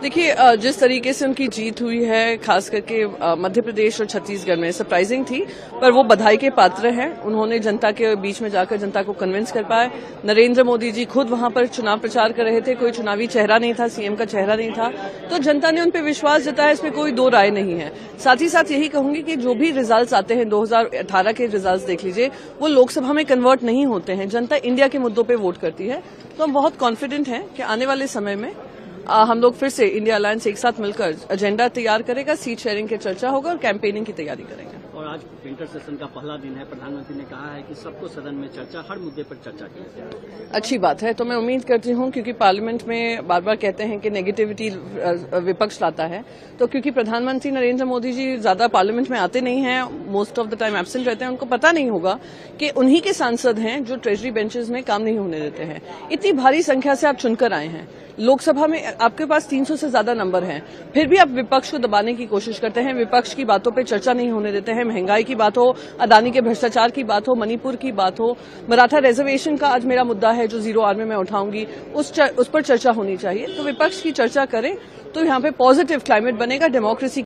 देखिए, जिस तरीके से उनकी जीत हुई है, खास करके मध्य प्रदेश और छत्तीसगढ़ में, सरप्राइजिंग थी, पर वो बधाई के पात्र हैं। उन्होंने जनता के बीच में जाकर जनता को कन्विंस कर पाए। नरेंद्र मोदी जी खुद वहां पर चुनाव प्रचार कर रहे थे, कोई चुनावी चेहरा नहीं था, सीएम का चेहरा नहीं था, तो जनता ने उन पर विश्वास जताया, इसमें कोई दो राय नहीं है। साथ ही साथ यही कहूंगी कि जो भी रिजल्ट्स आते हैं, 2018 के रिजल्ट्स देख लीजिए, वो लोकसभा में कन्वर्ट नहीं होते हैं। जनता इंडिया के मुद्दों पर वोट करती है, तो हम बहुत कॉन्फिडेंट हैं कि आने वाले समय में हम लोग फिर से इंडिया अलायंस एक साथ मिलकर एजेंडा तैयार करेगा, सीट शेयरिंग की चर्चा होगा और कैंपेनिंग की तैयारी करेंगे। और आज विंटर सेशन का पहला दिन है, प्रधानमंत्री ने कहा है कि सबको सदन में चर्चा, हर मुद्दे पर चर्चा की जाए। अच्छी बात है, तो मैं उम्मीद करती हूं, क्योंकि पार्लियामेंट में बार बार कहते हैं कि नेगेटिविटी विपक्ष लाता है, तो क्योंकि प्रधानमंत्री नरेंद्र मोदी जी ज्यादा पार्लियामेंट में आते नहीं हैं, most of the time absent रहते हैं, उनको पता नहीं होगा कि उन्हीं के सांसद हैं जो ट्रेजरी बेंचेस में काम नहीं होने देते हैं। इतनी भारी संख्या से आप चुनकर आए हैं, लोकसभा में आपके पास 300 से ज्यादा नंबर हैं, फिर भी आप विपक्ष को दबाने की कोशिश करते हैं, विपक्ष की बातों पे चर्चा नहीं होने देते हैं। महंगाई की बात हो, अदानी के भ्रष्टाचार की बात हो, मणिपुर की बात हो, मराठा रिजर्वेशन का आज मेरा मुद्दा है जो 0 में मैं उठाऊंगी, उस पर चर्चा होनी चाहिए। तो विपक्ष की चर्चा करें तो यहाँ पे पॉजिटिव क्लाइमेट बनेगा, डेमोक्रेसी